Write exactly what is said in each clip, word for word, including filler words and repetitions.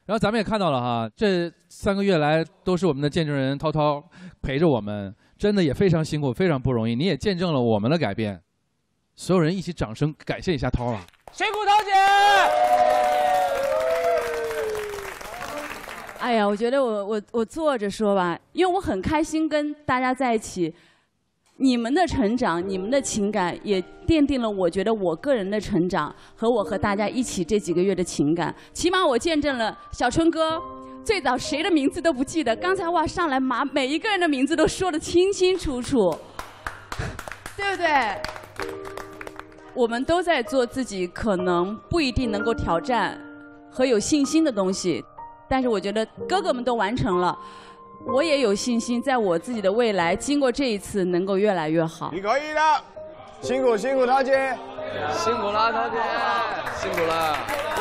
然后咱们也看到了哈，这三个月来都是我们的见证人涛涛陪着我们，真的也非常辛苦，非常不容易。你也见证了我们的改变，所有人一起掌声感谢一下涛啊！ 辛苦涛姐！ 哎呀，我觉得我我我坐着说吧，因为我很开心跟大家在一起。你们的成长，你们的情感也奠定了我觉得我个人的成长和我和大家一起这几个月的情感。起码我见证了小春哥最早谁的名字都不记得，刚才哇上来把每一个人的名字都说得清清楚楚，对不对？我们都在做自己可能不一定能够挑战和有信心的东西，但是我觉得哥哥们都完成了。我也有信心，在我自己的未来，经过这一次，能够越来越好。 你可以的，辛苦辛苦，涛姐， 辛苦了，涛姐，辛苦了。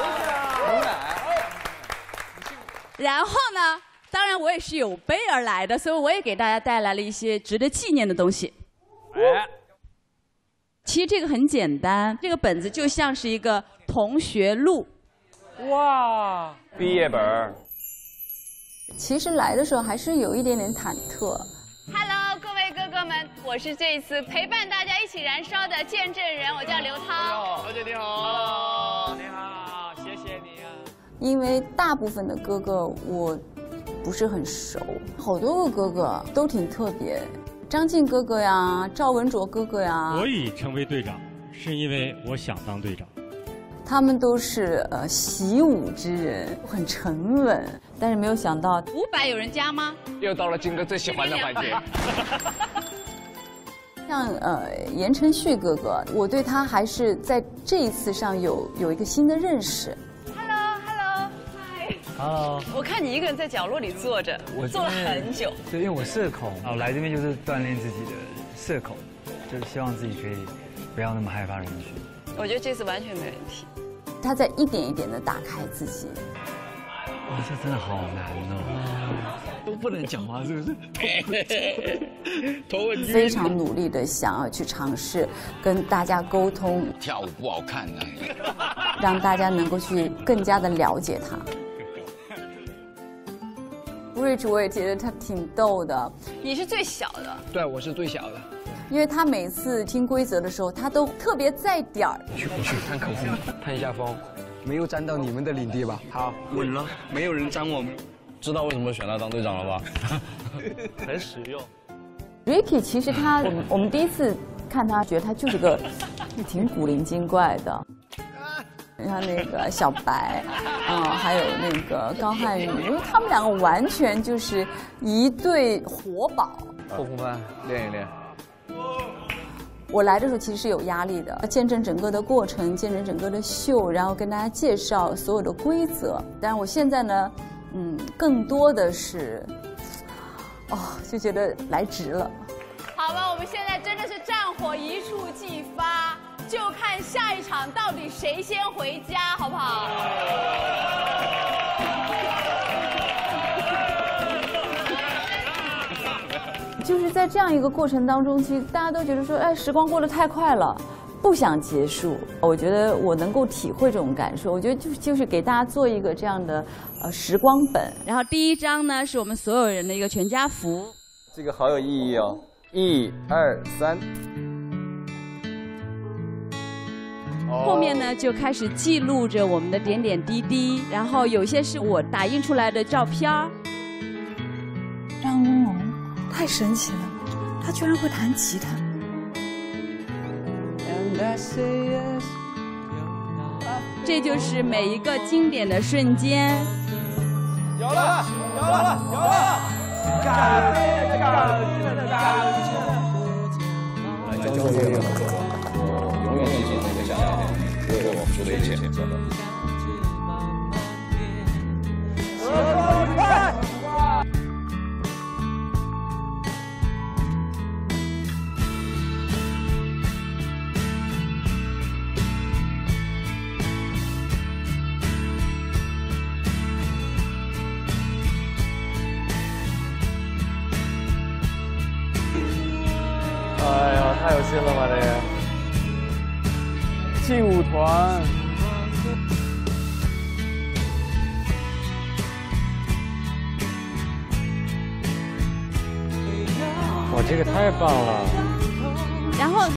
然后呢，当然我也是有备而来的，所以我也给大家带来了一些值得纪念的东西。 哎， 其实这个很简单，这个本子就像是一个同学录。 哇，毕业本儿。 其实来的时候还是有一点点忐忑。 Hello， 各位哥哥们，我是这一次陪伴大家一起燃烧的见证人，我叫刘涛。 涛姐你好。Hello， 你好，谢谢你啊。 因为大部分的哥哥我不是很熟，好多个哥哥都挺特别，张晋哥哥呀，赵文卓哥哥呀。 我已成为队长，是因为我想当队长。 他们都是呃习武之人，很沉稳，但是没有想到五百有人加吗？ 又到了金哥最喜欢的环节。 像呃言承旭哥哥，我对他还是在这一次上有有一个新的认识。 Hello，Hello， 嗨。 Hello。 我看你一个人在角落里坐着，我坐了很久。 对，因为我社恐，我来这边就是锻炼自己的社恐，就是希望自己可以不要那么害怕人群。 我觉得这次完全没问题。 他在一点一点的打开自己。 哇，这真的好难哦，都不能讲话，是不是？头问非常努力的想要去尝试跟大家沟通。 跳舞不好看啊， 让大家能够去更加的了解他。Rich 我也觉得他挺逗的。 你是最小的。 对，我是最小的。 因为他每次听规则的时候，他都特别在点儿。 去不去探口风，探一下风，没有沾到你们的领地吧？好，稳了，没有人沾我们。 知道为什么选他当队长了吧？ 很实用。 Ricky 其实他，我们第一次看他，觉得他就是个挺古灵精怪的。像那个小白，嗯，还有那个高瀚宇，因为他们两个完全就是一对活宝。 后空翻练一练。 我来的时候其实是有压力的，见证整个的过程，见证整个的秀，然后跟大家介绍所有的规则。但是我现在呢，嗯，更多的是，哦，就觉得来值了。 好吧，我们现在真的是战火一触即发，就看下一场到底谁先回家，好不好？ 就是在这样一个过程当中，其实大家都觉得说，哎，时光过得太快了，不想结束。我觉得我能够体会这种感受。我觉得就就是给大家做一个这样的呃时光本。 然后第一张呢是我们所有人的一个全家福， 这个好有意义哦！一二三。 后面呢就开始记录着我们的点点滴滴，然后有些是我打印出来的照片。 张荣荣太神奇了，他居然会弹吉他。 这就是每一个经典的瞬间。 有了，有了，有了！干干干干！ 来，交出这个合作，我永远记住那个夏天，为了我付出的一切，真的。 哎呀，太有心了吧这个！劲舞团， 哇，这个太棒了！ 然后。